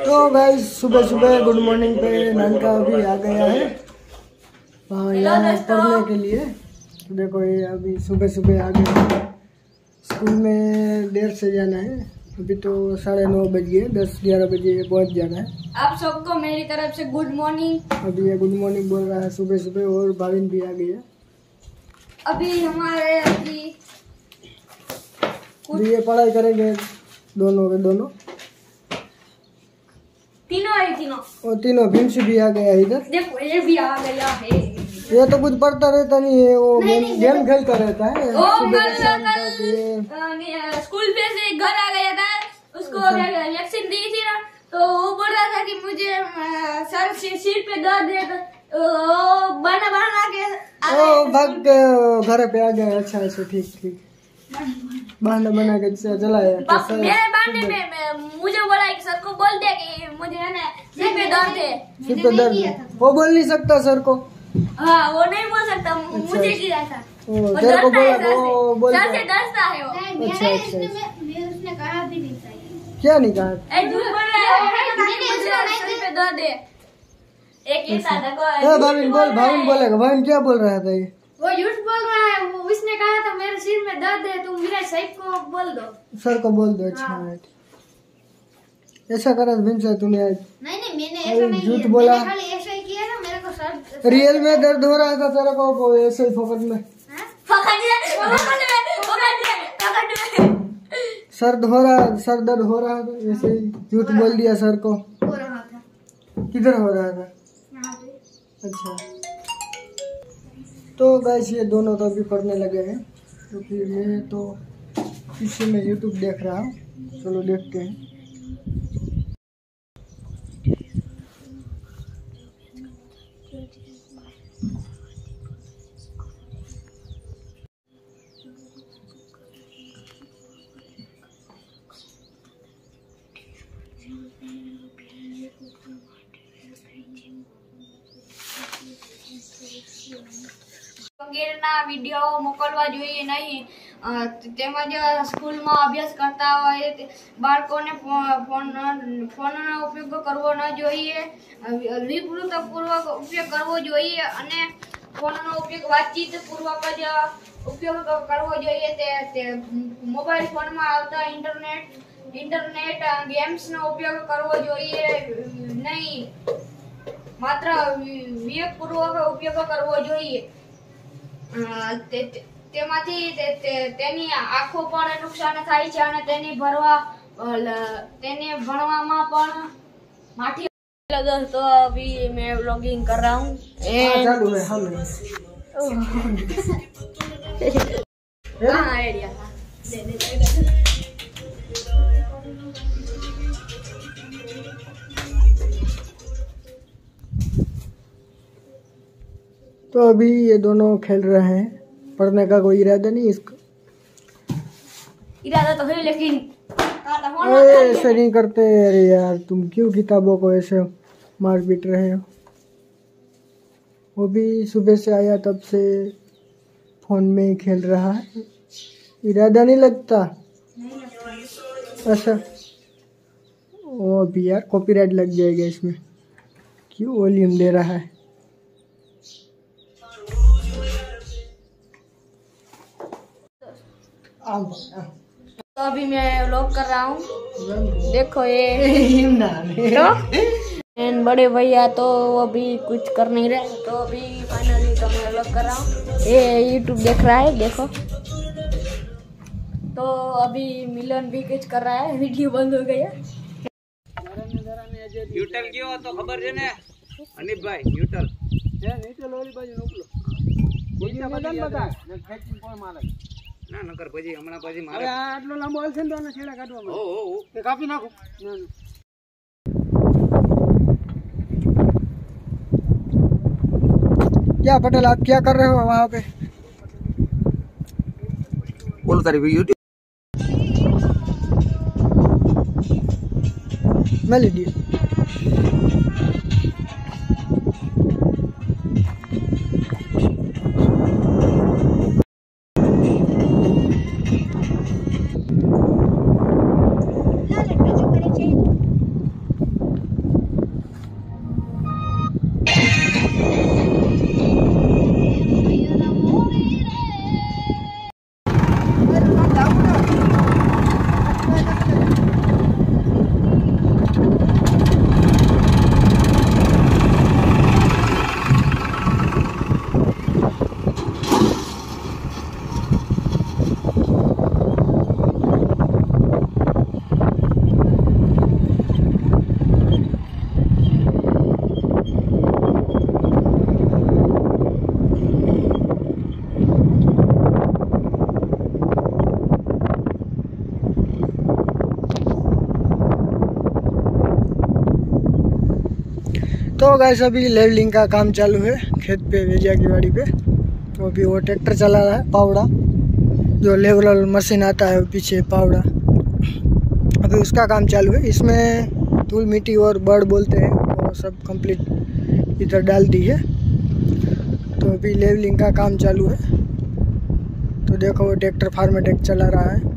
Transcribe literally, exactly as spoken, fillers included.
तो गाइस सुबह सुबह गुड मॉर्निंग पे ननका अभी आ गया है यहाँ पढ़ने के लिए। तो देखो ये अभी सुबह सुबह आ गया। स्कूल में देर से जाना है, अभी तो साढ़े नौ बज गए, दस ग्यारह बजे पहुँच जाना है। आप सबको मेरी तरफ से गुड मॉर्निंग। अभी ये गुड मॉर्निंग बोल रहा है सुबह सुबह, और भाविन भी आ गई है। अभी हमारे अभी अभी ये पढ़ाई करेंगे दोनों के दोनों, तीनों है तीनों और तीनों। भिंस भी आ गया इधर, देखो ये भी आ गया है। ये तो कुछ पढ़ता रहता नहीं है, वो नहीं, नहीं, गेम खेलता रहता है। वो कल कल स्कूल पे से घर आ गया था, उसको वैक्सीन दी थी ना, तो वो बोल रहा था कि मुझे सर सिर पे दर्द है, तो बना बना के ओ भाग के घर पे आ गया। अच्छा अच्छा ठीक ठीक, बहाना बना के चलाया। मेरे बहाने में, में मुझे बोला कि सर को बोल दे कि मुझे है ना सिर पे दर्द है। सिर पे दर्द वो बोल नहीं सकता सर को। हाँ वो नहीं बोल सकता, मुझे किया था। ओ सर को बोला तो वो बोल सर से डरता है वो। अच्छा अच्छा, उसने कहा भी नहीं चाहिए। क्या नहीं कहा? ए झूठ बोल रहा है, सिर पे दर्द है। एक ही था देखो। भाविन बोल, भाविन बोलेगा। भाविन क्या बोल रहा था? ये वो झूठ बोल रहा है, वो उसने कहा था मेरे सिर में दर्द है, तुम मेरे साहब को बोल दो, सर को बोल दो। अच्छा हाँ। ऐसा करा भिंस तूने आज? नहीं नहीं मैंने ऐसा नहीं झूठ बोला, मैंने खाली ऐसा ही किया ना। मेरे को सर रियल में दर्द हो रहा था तेरे को, ऐसे ही फोकट में सर हो रहा, सर दर्द हो रहा था, ऐसे ही झूठ बोल दिया सर को। हो रहा था। किधर हो रहा था? यहाँ पे। अच्छा तो गाइस ये दोनों तो अभी पढ़ने लगे हैं, तो फिर मैं तो इसी में यूट्यूब देख रहा हूँ। चलो देखते हैं। વગેરેના વિડીયો મોકલવા જોઈએ નહીં, તેમજ સ્કૂલમાં અભ્યાસ કરતા હોય બાળકોને ફોન ફોનનો ઉપયોગ કરવો ન જોઈએ, વિપૂર્વક ઉપયોગ કરવો જોઈએ અને ફોનનો ઉપયોગ વાતચીત પૂર્વક જ ઉપયોગ કરવો જોઈએ। તે મોબાઈલ ફોનમાં આવતા ઇન્ટરનેટ ઇન્ટરનેટ ગેમ્સનો ઉપયોગ કરવો જોઈએ નહીં, માત્ર વિવેકપૂર્વક ઉપયોગ કરવો જોઈએ। તેમાંથી તેની આંખો પણ નુકસાન થાય છે અને તેની ભરવા તેને ભણવામાં પણ માઠી लगा। तो अभी मैं व्लॉगिंग कर रहा हूँ। चालू है हम हाँ आइडिया तो अभी ये दोनों खेल रहे हैं, पढ़ने का कोई इरादा नहीं इसका। इरादा तो है लेकिन ऐसे नहीं करते। अरे यार तुम क्यों किताबों को ऐसे मार पीट रहे हो? वो भी सुबह से आया तब से फोन में ही खेल रहा है, इरादा नहीं लगता। अच्छा वो भी यार कॉपीराइट लग जाएगा इसमें, क्यों वॉल्यूम दे रहा है? तो अभी मैं व्लॉग कर रहा हूँ, देखो ये तो बड़े भैया तो अभी कुछ कर नहीं रहे, तो अभी फाइनली तो मैं व्लॉग कर रहा हूँ। ये यूट्यूब देख रहा है देखो। तो अभी मिलन भी कुछ कर रहा है, वीडियो बंद हो गया। ન્યુટ્રલ કયો હતો ખબર છે ને અનિપભાઈ? ન્યુટ્રલ છે, ન્યુટ્રલ ઓલી બાજુ નોકલો બીજા બધાને બતા ને ફેક્ટરી કોણ મારે ના નકર પછી હમણાં પછી મારે હવે આ આટલો લાંબો હલશે ને તો આને છેડા કાઢવા મળે। ઓ ઓ તે કાપી નાખો। क्या पटेल आप क्या कर रहे हो वहाँ पे? बोल तारी यूट्यूब मैं लीजिए। तो गाइस अभी लेवलिंग का काम चालू है खेत पे, वेजिया की वाड़ी पे। तो अभी वो ट्रैक्टर चला रहा है पावड़ा, जो लेवल मशीन आता है पीछे पावड़ा, अभी उसका काम चालू है। इसमें धूल मिट्टी और बड़ बोलते हैं वो सब कंप्लीट इधर डाल दी है। तो अभी लेवलिंग का काम चालू है। तो देखो वो ट्रैक्टर फार्मेटेक चला रहा है।